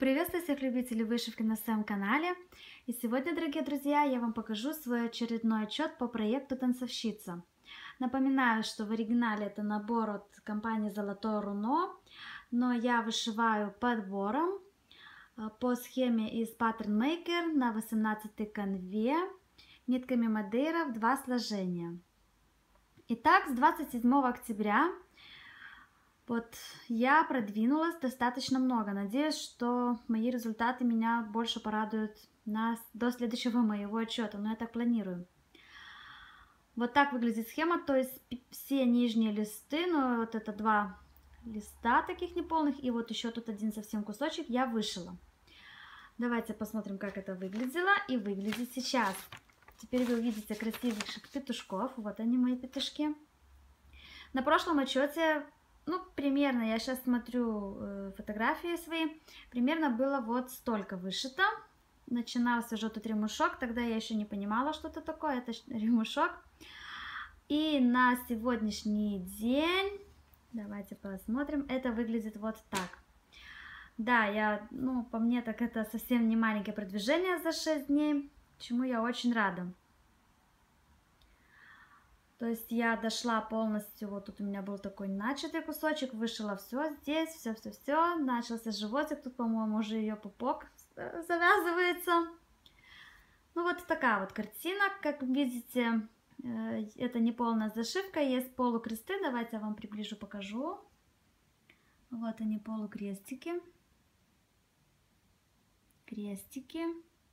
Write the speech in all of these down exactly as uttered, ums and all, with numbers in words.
Приветствую всех любителей вышивки на своем канале. И сегодня, дорогие друзья, я вам покажу свой очередной отчет по проекту «Танцовщица». Напоминаю, что в оригинале это набор от компании «Золотое руно», но я вышиваю подбором по схеме из Pattern Maker на восемнадцатой канве нитками Мадейра в два сложения. Итак, с двадцать седьмого октября вот я продвинулась достаточно много. Надеюсь, что мои результаты меня больше порадуют на, до следующего моего отчета, но я так планирую. Вот так выглядит схема, то есть все нижние листы, ну вот это два листа таких неполных, и вот еще тут один совсем кусочек я вышила. Давайте посмотрим, как это выглядело и выглядит сейчас. Теперь вы увидите красивых петушков. Вот они, мои петушки. На прошлом отчете, ну, примерно, я сейчас смотрю э, фотографии свои, примерно было вот столько вышито. Начинался уже тут ремушок, тогда я еще не понимала, что это такое, это ремушок. И на сегодняшний день, давайте посмотрим, это выглядит вот так. Да, я, ну, по мне так это совсем не маленькое продвижение за шесть дней, чему я очень рада. То есть я дошла полностью, вот тут у меня был такой начатый кусочек, вышила все здесь, все-все-все, начался животик, тут, по-моему, уже ее пупок завязывается. Ну вот такая вот картина, как видите, это не полная зашивка, есть полукресты, давайте я вам приближу, покажу. Вот они, полукрестики, крестики.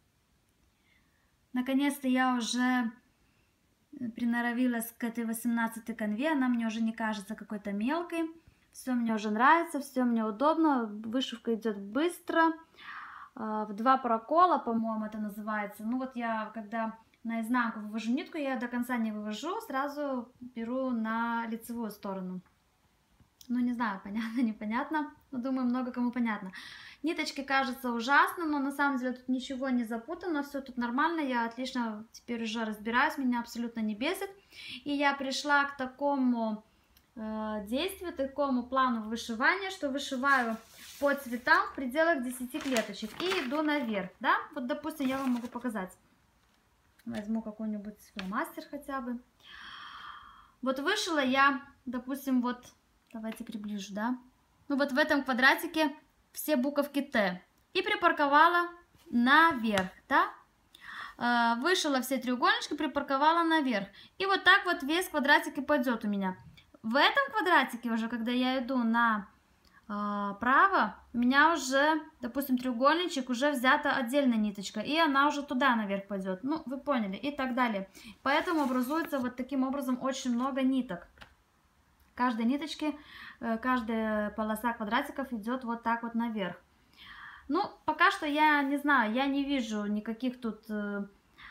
Наконец-то я уже приноровилась к этой восемнадцатой канве, она мне уже не кажется какой-то мелкой, все мне уже нравится, все мне удобно, вышивка идет быстро, в два прокола, по-моему, это называется. Ну вот я, когда наизнанку вывожу нитку, я до конца не вывожу, сразу беру на лицевую сторону. Ну не знаю, понятно, непонятно, но думаю, много кому понятно. Ниточки кажутся ужасно, но на самом деле тут ничего не запутано, все тут нормально, я отлично теперь уже разбираюсь, меня абсолютно не бесит. И я пришла к такому э, действию, такому плану вышивания, что вышиваю по цветам в пределах десяти клеточек и иду наверх, да. Вот, допустим, я вам могу показать. Возьму какой-нибудь фломастер хотя бы. Вот вышила я, допустим, вот, давайте приближу, да. Ну вот в этом квадратике все буковки Т и припарковала наверх, да, вышила все треугольнички, припарковала наверх, и вот так вот весь квадратик и пойдет у меня. В этом квадратике уже, когда я иду на э, право, у меня уже, допустим, треугольничек уже взята отдельная ниточка, и она уже туда наверх пойдет, ну вы поняли, и так далее. Поэтому образуется вот таким образом очень много ниток. Каждой ниточки, каждая полоса квадратиков идет вот так вот наверх. Ну, пока что я не знаю, я не вижу никаких тут э,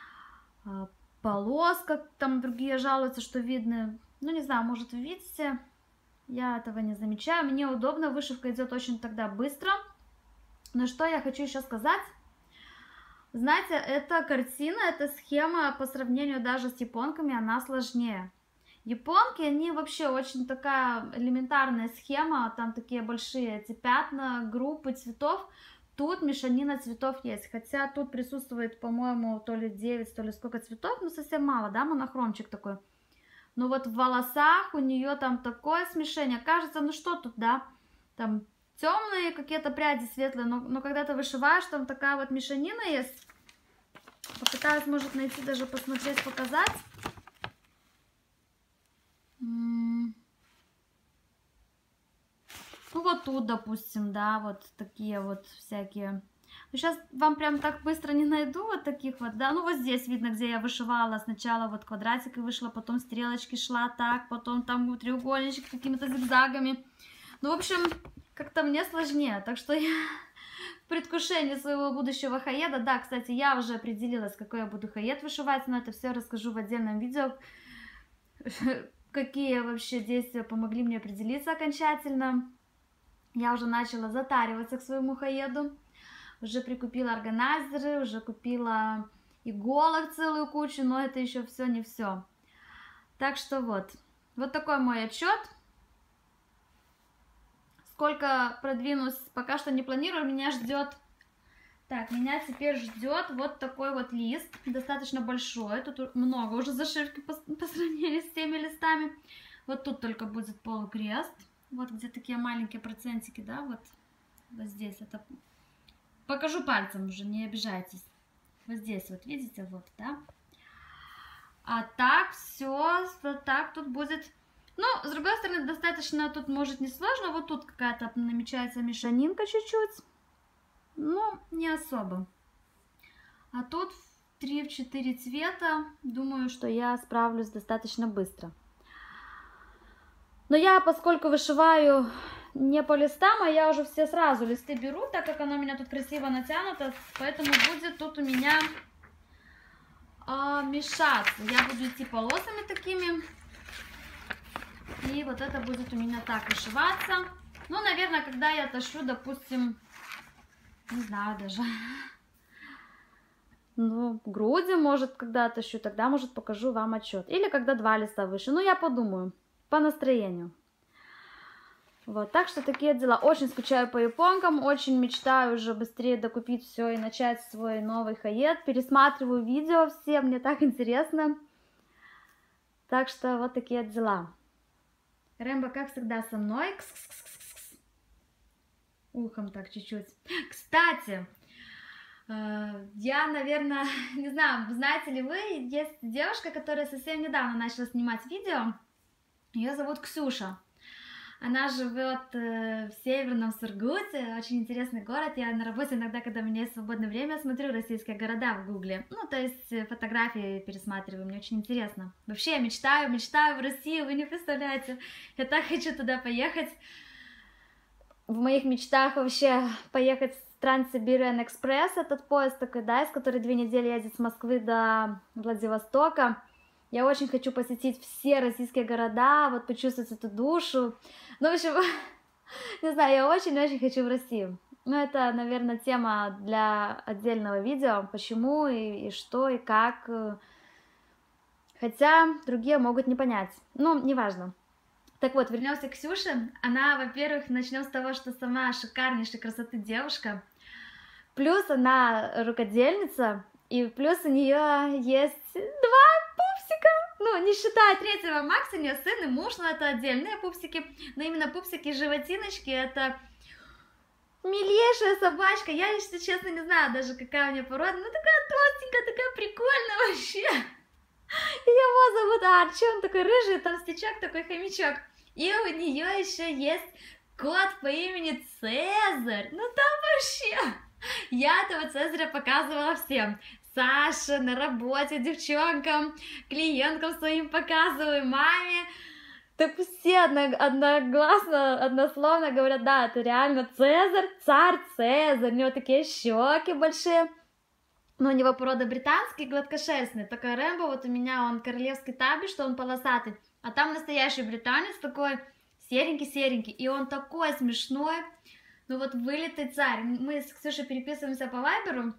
полос, как там другие жалуются, что видно. Ну, не знаю, может, вы видите, я этого не замечаю. Мне удобно, вышивка идет очень тогда быстро. Но что я хочу еще сказать. Знаете, эта картина, эта схема по сравнению даже с японками, она сложнее. Японки, они вообще очень такая элементарная схема, там такие большие эти пятна, группы цветов. Тут мешанина цветов есть, хотя тут присутствует, по-моему, то ли девять, то ли сколько цветов, ну совсем мало, да, монохромчик такой. Но вот в волосах у нее там такое смешение, кажется, ну что тут, да, там темные какие-то пряди светлые, но, но когда ты вышиваешь, там такая вот мешанина есть. Попытаюсь, может, найти, даже посмотреть, показать. Ну вот тут, допустим, да, вот такие вот всякие. Ну, сейчас вам прям так быстро не найду вот таких вот, да. Ну вот здесь видно, где я вышивала сначала вот квадратик и вышла, потом стрелочки шла так, потом там треугольничек какими-то зигзагами. Ну, в общем, как-то мне сложнее, так что я в предвкушении своего будущего хаеда. Да, кстати, я уже определилась, какой я буду хаед вышивать, но это все расскажу в отдельном видео. Какие вообще действия помогли мне определиться окончательно. Я уже начала затариваться к своему хаеду. Уже прикупила органайзеры, уже купила иголок целую кучу, но это еще все не все. Так что вот. Вот такой мой отчет. Сколько продвинусь, пока что не планирую. Меня ждет Так, меня теперь ждет вот такой вот лист, достаточно большой. Тут много уже зашивки по, по сравнению с теми листами. Вот тут только будет полукрест. Вот где такие маленькие процентики, да, вот, вот здесь. Это покажу пальцем уже, не обижайтесь. Вот здесь вот, видите, вот, да. А так все, вот так тут будет. Ну, с другой стороны, достаточно, тут может не сложно. Вот тут какая-то намечается мешанинка чуть-чуть. Но не особо. А тут три-четыре цвета. Думаю, что я справлюсь достаточно быстро. Но я, поскольку вышиваю не по листам, а я уже все сразу листы беру, так как оно у меня тут красиво натянуто, поэтому будет тут у меня а, мешаться. Я буду идти полосами такими. И вот это будет у меня так вышиваться. Ну, наверное, когда я тащу, допустим, не знаю даже. Ну, груди, может, когда тащу, тогда, может, покажу вам отчет. Или когда два листа выше. Ну, я подумаю. По настроению. Вот, так что такие дела. Очень скучаю по японкам, очень мечтаю уже быстрее докупить все и начать свой новый хаед. Пересматриваю видео все, мне так интересно. Так что вот такие дела. Рэмбо, как всегда, со мной. Кс-кс-кс-кс. Ухом так чуть-чуть. Кстати, я, наверное, не знаю, знаете ли вы, есть девушка, которая совсем недавно начала снимать видео. Ее зовут Ксюша. Она живет в Северном Сургуте, очень интересный город. Я на работе иногда, когда у меня есть свободное время, смотрю российские города в гугле. Ну, то есть фотографии пересматриваю, мне очень интересно. Вообще, я мечтаю, мечтаю в Россию, вы не представляете. Я так хочу туда поехать. В моих мечтах вообще поехать в Транссибириан Экспресс, этот поезд такой, да, из который две недели едет с Москвы до Владивостока. Я очень хочу посетить все российские города, вот почувствовать эту душу. Ну, в общем, не знаю, я очень-очень хочу в Россию. Ну, это, наверное, тема для отдельного видео, почему и, и что, и как. Хотя другие могут не понять. Ну, неважно. Так вот, вернемся к Ксюше. Она, во-первых, начнем с того, что сама шикарнейшей красоты девушка. Плюс она рукодельница, и плюс у нее есть два пупсика. Ну, не считая третьего Макса, у нее сын и муж, но это отдельные пупсики. Но именно пупсики-животиночки, это милейшая собачка. Я, если честно, не знаю даже, какая у нее порода. Ну, такая толстенькая, такая прикольная вообще. Его зовут Арчи, он такой рыжий, толстячок, такой хомячок. И у нее еще есть кот по имени Цезарь. Ну там вообще... Я этого Цезаря показывала всем. Саше, на работе, девчонкам, клиенткам своим показываю, маме. Так все одногласно, однословно говорят, да, это реально Цезарь, царь Цезарь. У него такие щеки большие. Но у него порода британский, гладкошерстный. Такой Рэмбо, вот у меня он королевский таби, что он полосатый. А там настоящий британец такой серенький-серенький. И он такой смешной. Ну вот вылитый царь. Мы с Ксюшей переписываемся по вайберу.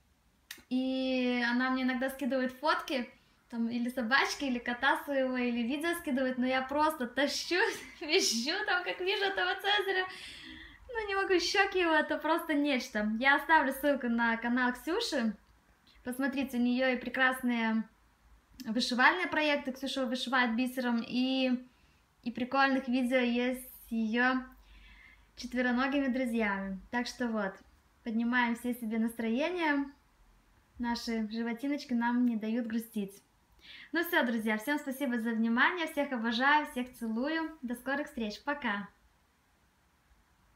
И она мне иногда скидывает фотки. Там или собачки, или кота своего, или видео скидывает. Но я просто тащу, визжу там, как вижу этого Цезаря. Ну не могу, щеки его, это просто нечто. Я оставлю ссылку на канал Ксюши. Посмотрите, у нее и прекрасные вышивальные проекты. Ксюша вышивает бисером. И, и прикольных видео есть с ее четвероногими друзьями. Так что вот, поднимаем все себе настроение. Наши животиночки нам не дают грустить. Ну все, друзья, всем спасибо за внимание. Всех обожаю, всех целую. До скорых встреч. Пока!